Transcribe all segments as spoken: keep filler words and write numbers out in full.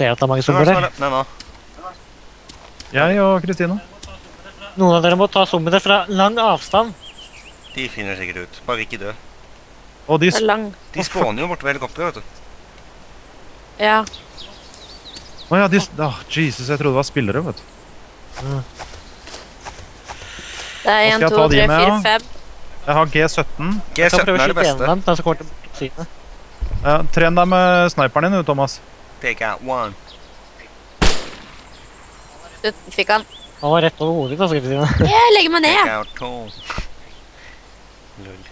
Ser at det er mange zombier der. Nei, nå. Jeg og Kristine. Noen av dere må ta zombiene fra lang avstand. De finner sikkert ut. Bare ikke dø. Og de, Det er lang. De spåner jo borte ved helikopteret, vet du. Ja. Å ja, de, ah, Jesus, jeg trodde det var spillere, vet du. Det er Nå en, skal jeg to, ta de tre, med, fire, ja. fem. Jeg har G sytten. G Jeg kan sytten prøve å er det skyte en av beste. dem, den som kommer til siden. Ja, tren deg med sniperen din, du, Thomas. Take out one. Du, fikk han. Han var rett over hodet, da, skal jeg si. Jeg legger meg ned. Take out two. Lull.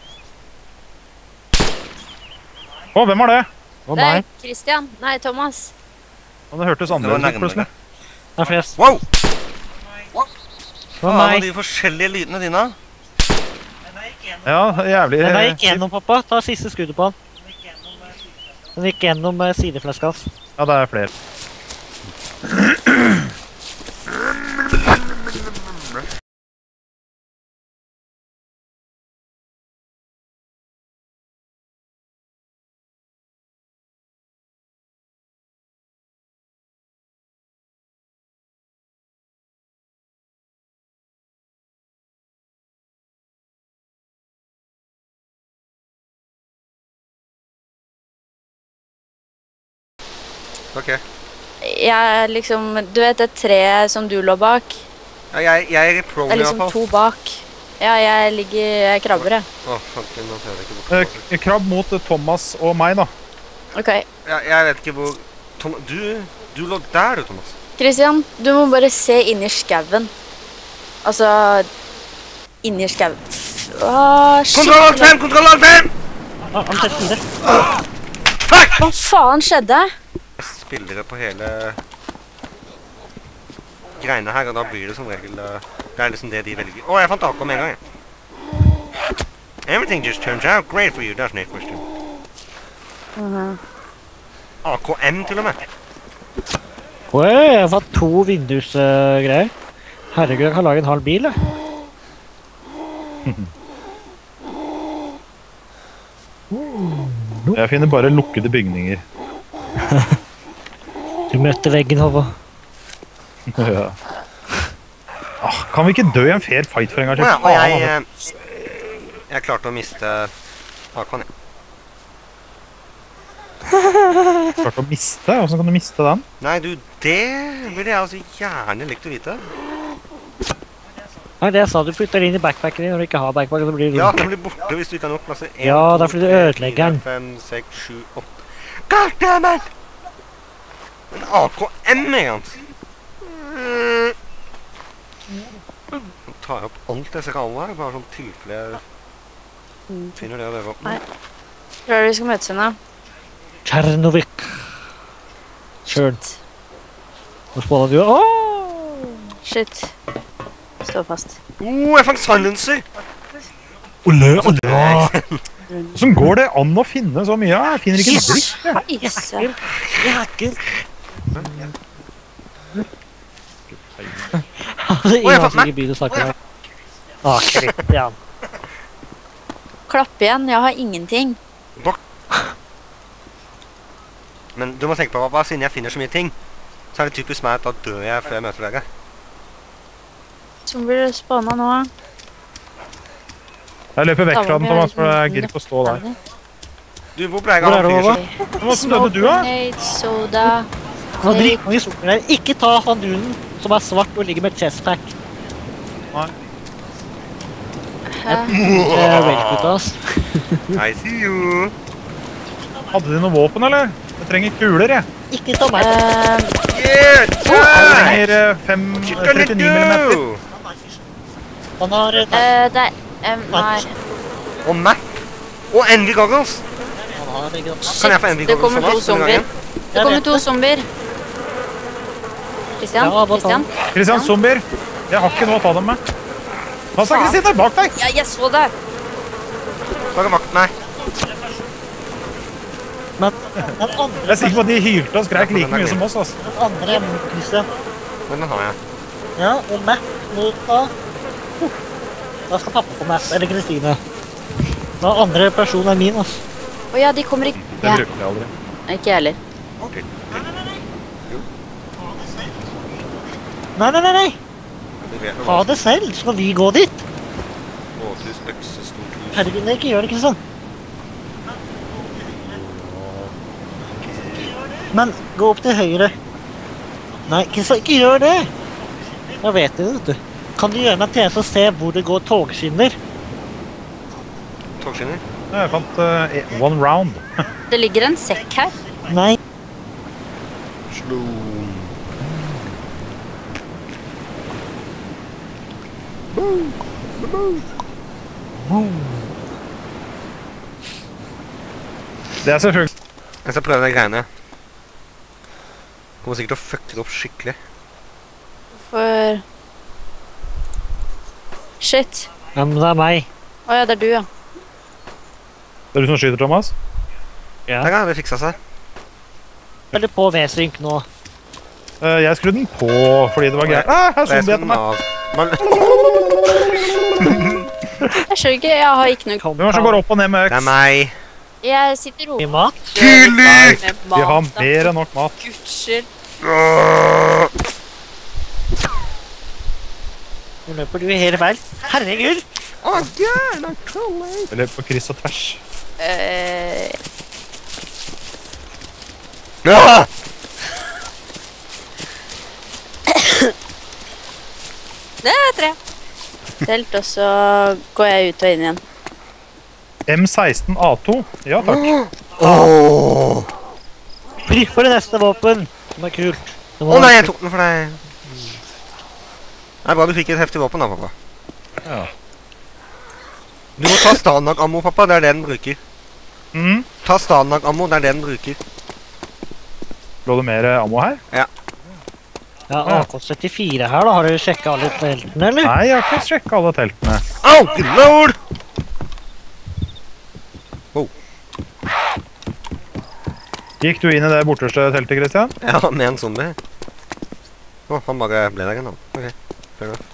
Å, hvem var det? Og Det er meg. Christian. Nei, Thomas. Å, det hørtes Det var annerledes ut, nærmere. plutselig. Det er flest. Wow! Det var Faen, og meg. de forskjellige lydene dine. Ja, jævlig. Den der gikk gjennom, pappa. Ta siste skuddet på han. Den gikk gjennom eh, sideflaska hans. Ja, det er flere. Ok. Jeg liksom, du vet det treet som du lå bak? Ja, jeg, jeg er pro Det er i hvert liksom fall. to bak. Ja, jeg ligger, jeg krabber jeg. Åh, fuck, nå ser jeg ikke bort. Eh, Krabb mot eh, Thomas og meg, da. Ok. Jeg, jeg vet ikke hvor... Tom, du, du lå der, du, Thomas. Christian, du må bare se inn i skaven. Altså, inn i skaven. Åh, shit. Kontroll alt fem! Kontroll alt fem! Ah, han setter fire. Fuck! Hva faen skjedde? Spillere på hele greiene her, og da blir det som regel uh, det er liksom det de velger. Åh, jeg fant A K med en gang, jeg. Everything just turns out great for you, doesn't it, Christian? Mhm. A K M til og med. Oi, jeg har fått to vindusgreier. Herregud, jeg kan lage en halv bil, jeg. Jeg finner bare lukkede bygninger. Du møtte veggen, Håvard. Ja. Ah, kan vi ikke dø i en fair fight for en gang til? Åja, og jeg, Faen, eh, jeg klarte å miste A K-en, ja. klarte å miste? Hvordan kan du miste den? Nei, du, det ville jeg altså gjerne likt å vite. Nei, det jeg sa, du putter det inn i backpacken din når du ikke har backpack, så blir det Ja, rundt. den blir borte hvis du ikke har nok plasser. En, Ja, to, det er fordi du tre, ødelegger den. fire, fem, seks, sju, åtte. God damn it! En A K M, egentlig. Mm. Nå tar jeg opp alt jeg ser alle her, bare sånn tilfelle jeg finner det å leve opp. Nei. Tror du vi skal møtes henne? Tjernovik. Sjøl. Hvor spåna du? Åh! Shit. Stå fast. Oh, jeg fant silencer! Ole, ole! Hvordan går det an å finne så mye? Jeg finner ikke en dritt. Isse. Jeg hacker. Altså, ingen jeg har fant meg. sikkert begynt å snakke med. Ah, Christian. Klapp igjen, jeg har ingenting. Men du må tenke på hva, siden jeg finner så mye ting, så er det typisk meg at da dør jeg før jeg møter dere. Så blir det spåna nå. Jeg løper vekk fra den, Thomas, for jeg gidder ikke å stå der. Du, hvor ble jeg Hvor av er han du, fyren Håvard? som... Hvordan døde du, da? Grenade, soda. Han har dritmange sokker der. Ikke ta han dunen som er svart og ligger med chestpack. Hæ? Det er velgutta, ass. I see you. Hadde de noe våpen, eller? Jeg trenger kuler, jeg. Ikke ta meg. Eh, Yeah! Jeg trenger eh, fem, What you gonna trettionio millimeter. do? Han har eh, eh, det er... em, nei. Og Mac. Og Envy Goggles. Han har ikke noe. Kan jeg få Envy Det Goggles kommer for to oss denne zombier. gangen? Det kommer to zombier. Christian? Ja, hva Christian? Kristian, zombier. Jeg har ikke noe å ta dem med. Pass deg, Kristine, bak deg! Ja, jeg så det! Bare makt, nei. Men den andre, Jeg er sikker på at de hylte og skrek like mye som oss, altså. den andre er mot Christian. Men den har jeg. Ja, og Matt mot da. Da skal pappa på Matt, eller Kristine. Den andre personen er min, ass. Åja, de kommer ikke... Det Ja, bruker jeg aldri. ikke jeg heller. Jo. Nei, nei, nei, nei. Vi vet jo Ta hva det selv, så skal vi gå dit. Båthus, økse, stort hus. Herregud, nei, ikke gjør det, Kristian. Men gå opp til høyre. Nei, Kristian, ikke gjør det. Jeg vet det, vet du. Kan du gjøre meg en tjeneste og se hvor det går togskinner? Togskinner. Jeg fant uh, one round. Det ligger en sekk her. Nei. Slum. Det er selvfølgelig... Jeg skal prøve de greiene. Kommer sikkert til å fucke det opp skikkelig. For... Shit. Ja, men det er meg. Åja, det er du, ja. Det er du som skyter, Thomas? Ja. Der ja, det fiksa seg. Eller på V-synk nå. Uh, jeg skrudde den på fordi det var greit. Ah, her Det er zombie etter sånn meg. av... Man... Jeg skjønner ikke, jeg har ikke noe... Hvem er det som går opp og ned med Det er øks? meg. Jeg sitter I og... mat. Tillit! Vi har mer enn nok mat. Guds skyld. Nå løper du helt feil. Herregud. Å, gjerne trolley. Eller på kryss og tvers. Eh, Ja! det er tre. Telt, og så går jeg ut og inn igjen. M seksten A to. Ja, takk. Åh! Fri for det neste våpen. Som er kult. Det må Å nei, være jeg tok den for deg. Det er bra du fikk et heftig våpen da, pappa. Ja. Du må ta standard-ammo, pappa. Det er det den bruker. Mm. Ta standard-ammo, det er det den bruker. Lå det mer ammo her? Ja, A K syttifire her da. Har du sjekket alle teltene, eller? Nei, jeg har ikke sjekket alle teltene. Au, good lord! Gikk du inn i det borteste teltet, Christian? Ja, med en zombie. Å, han bare ble der igjen, han. Ok, fair enough.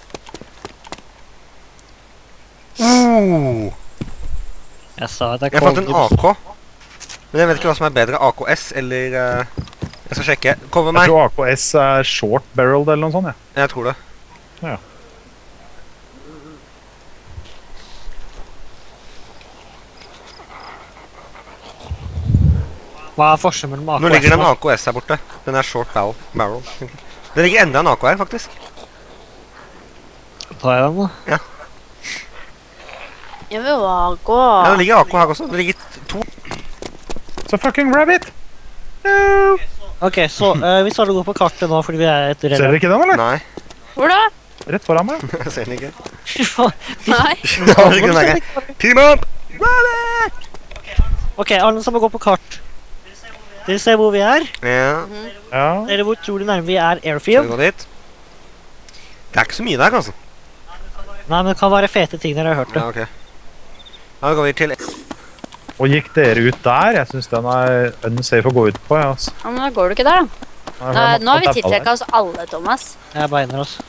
Uh, Jeg sa at det jeg fant en A kom- K. Men jeg vet ikke hva som er bedre, A K S eller... Uh, jeg skal sjekke. Cover Jeg meg. tror A K S er short barreled eller noe sånt, ja. Jeg tror det. Ja. Hva er forskjellen mellom A K Nå ligger det en og A K S her borte. Den er short barrel. barrel. Det ligger enda en A K her, faktisk. Tar jeg den da? Jeg vil bare gå. Ja, det ligger A K her også. Det ligger t- to. Så fucking rabbit! Ok, så eh, vi skal gå på kartet nå, fordi vi er et Ser dere ikke den, eller? Nei, Hvor da? Rett foran meg. jeg ser den ikke. Nei. Nå har vi ikke den der. Team up! Rabbit! Ok, alle som må gå på kart. Dere ser hvor vi er. Ja, Ja. Dere hvor tror du nærmere vi er skal vi airfield? gå dit? Det er ikke så mye der, altså. Nei, men det kan være fete ting dere har hørt det. Ja, ok. Da går vi til... Og gikk dere ut der? Jeg synes den er unsafe å gå ut på, ja, altså. Ja, men da går du ikke der, da. Nå, nå har vi tiltrekket oss alle, Thomas. Jeg beiner oss.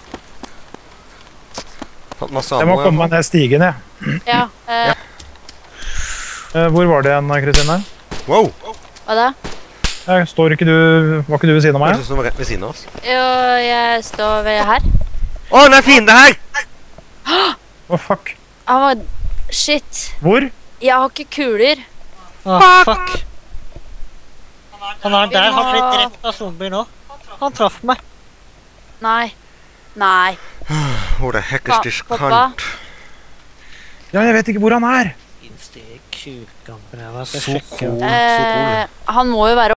Fått masse Jeg må ammo. komme meg ned stigen, jeg. Ja, eh, Eh, hvor var det igjen, Kristine? Wow! hva da? Eh, står ikke du... Var ikke du ved siden av Jeg meg? synes den var rett ved siden av oss. Jo, jeg står ved her. Å, det er fiende her! Å, fuck. Han var... Shit. Hvor? Jeg har ikke kuler. Åh, fuck. Han er der, han blir drept av zombier nå. Han traff meg. Nei. Nei. Hvor det hekkes Pa- til pappa? kant. Ja, jeg vet ikke hvor han er. Innstek kukampen, jeg var Så skal sjekke. cool, så cool. Eh, han må jo være